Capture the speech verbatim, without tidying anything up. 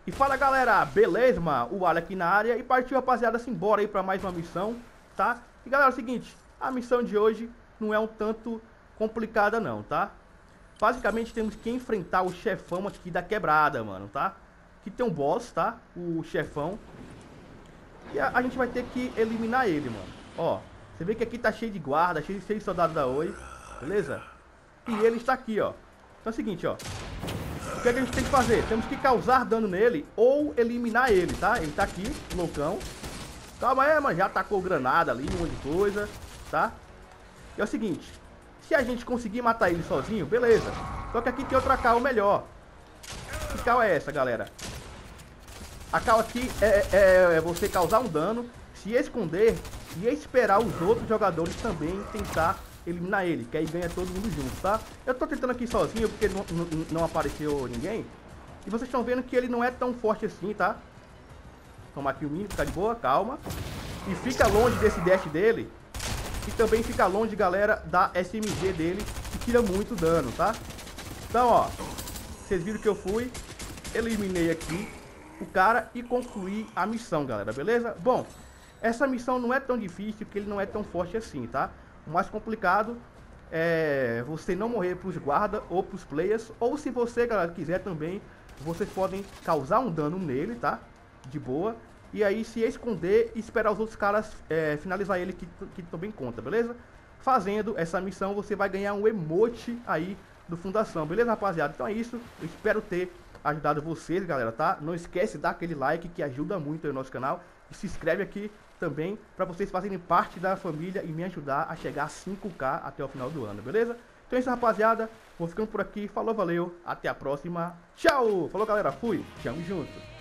E fala galera, beleza, mano? O Ali aqui na área e partiu, rapaziada, simbora aí pra mais uma missão, tá? E galera, é o seguinte, a missão de hoje não é um tanto complicada não, tá? Basicamente temos que enfrentar o chefão aqui da quebrada, mano, tá? Aqui tem um boss, tá? O chefão. E a, a gente vai ter que eliminar ele, mano. Ó, você vê que aqui tá cheio de guarda, cheio, cheio de soldados da Oi, beleza? E ele está aqui, ó. Então é o seguinte, ó. O que, é que a gente tem que fazer? Temos que causar dano nele ou eliminar ele, tá? Ele tá aqui, loucão. Calma aí, mano. Já atacou granada ali, um monte de coisa, tá? E é o seguinte. Se a gente conseguir matar ele sozinho, beleza. Só que aqui tem outra cal melhor. Que cal é essa, galera? A cal aqui é, é, é você causar um dano, se esconder e esperar os outros jogadores também tentar eliminar ele, que aí ganha todo mundo junto, tá? Eu tô tentando aqui sozinho porque não, não, não apareceu ninguém. E vocês estão vendo que ele não é tão forte assim, tá? Toma aqui o mínimo, fica de boa, calma. E fica longe desse dash dele. E também fica longe, galera, da S M G dele, que tira muito dano, tá? Então, ó, vocês viram que eu fui, eliminei aqui o cara e concluí a missão, galera, beleza? Bom, essa missão não é tão difícil, porque ele não é tão forte assim, tá? O mais complicado é você não morrer pros guarda ou pros players, ou se você, galera, quiser também, vocês podem causar um dano nele, tá? De boa. E aí se esconder e esperar os outros caras é, finalizar ele, que, que também conta, beleza? Fazendo essa missão, você vai ganhar um emote aí do Fundação, beleza, rapaziada? Então é isso, eu espero ter ajudado vocês, galera, tá? Não esquece de dar aquele like que ajuda muito aí no nosso canal. E se inscreve aqui também para vocês fazerem parte da família e me ajudar a chegar a cinco K até o final do ano, beleza? Então é isso, rapaziada. Vou ficando por aqui. Falou, valeu. Até a próxima. Tchau! Falou, galera. Fui. Tamo junto.